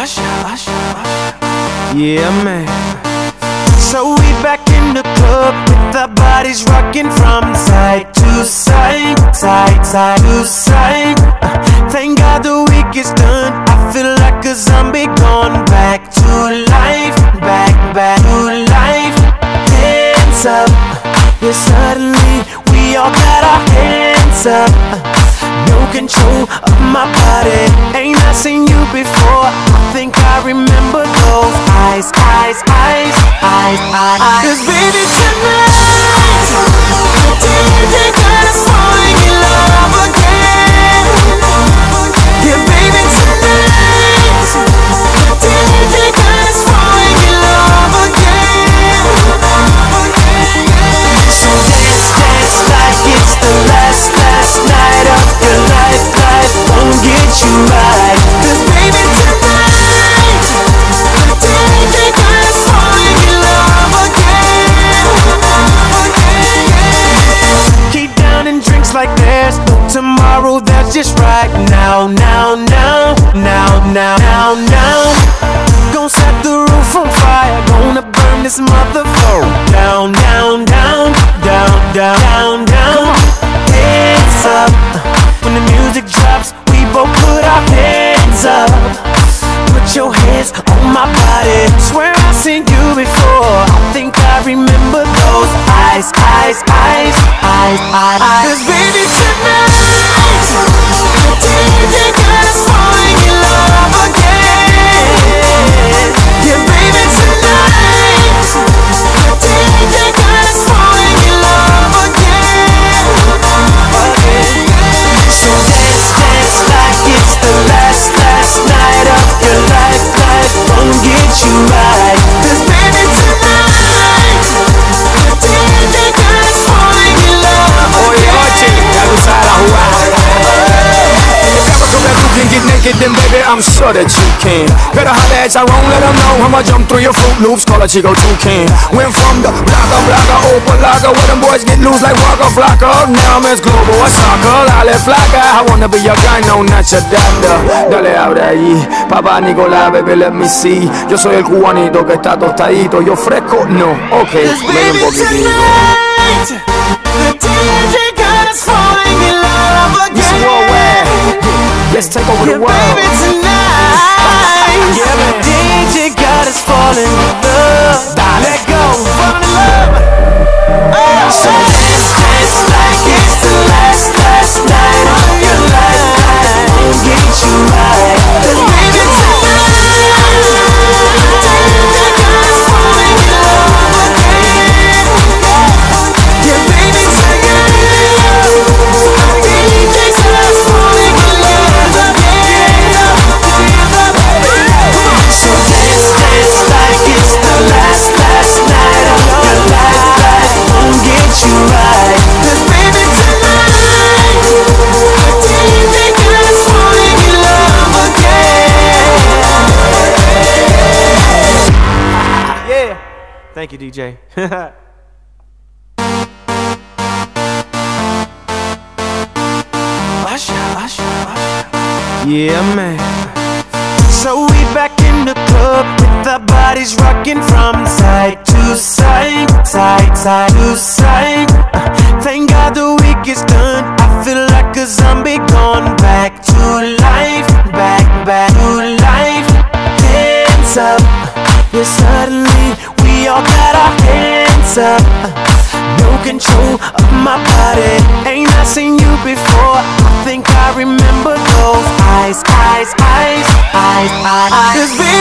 Yeah, man. So we back in the club with our bodies rocking from side to side, side to side. Thank God the week is done. I feel like a zombie gone back to life, back to life. Hands up, yeah, suddenly we all got our hands up. No control of my body. Ain't I seen you before? I think I remember those eyes. Cause baby tonight, the DJ got us falling in love again. Yeah baby tonight, the DJ got us falling in love again. So dance like it's the last night of your life. Life won't get you right. Cause baby tonight, the DJ got us falling in love again. Keep down and drinks like there's no tomorrow. That's just right now. Gonna set the roof on fire. Gonna burn this motherfucker down. Hands up. When the music drops, we both put our hands up. Put your hands on my body. Swear I've seen you before. I think I remember those eyes. Cause baby tonight, the DJ got us falling in love again. Yeah baby tonight, the DJ got us falling in love again. So dance like it's the last night of your life. Life won't get you right. Cause baby tonight, the DJ got us falling in love again. Ya tú sabes la jugada. You can get naked, then baby I'm sure that you can. Better holler at Tyrone, let them know I'ma jump through your Fruit Loops, call a Chico Toucan. Went from the blogger, open locker, where them boys get loose like Waka Flocka. Now I'm as global as soccer, dale flaca. I wanna be your guy, no, not your doctor. Dale abre allí, papá Nicolás, baby let me see. Yo soy el cubanito que está tostadito, yo fresco, no, ok, ven un poquitito. The DJ got us falling in love again. This worldwide, let's take over the world. Baby tonight, yeah, the DJ got us falling in love. Let go, fall in love. So dance like it's the last night of your life. Won't get you right. Baby tonight, the DJ got us falling in love again. Yeah, baby tonight, the DJ got us falling in love again. So dance like it's the last night of your life. Life won't get you right. Cause baby tonight, the DJ got us falling in love again. Yeah. Thank you, DJ. Yeah, man. So we back in the club with our bodies rocking from side to side, side to side. Thank God the week is done. I feel like a zombie gone back to life, back to life. Hands up, yeah, suddenly we all got our hands up. No control of my body. Ain't I seen you before? I think I remember those eyes. Cause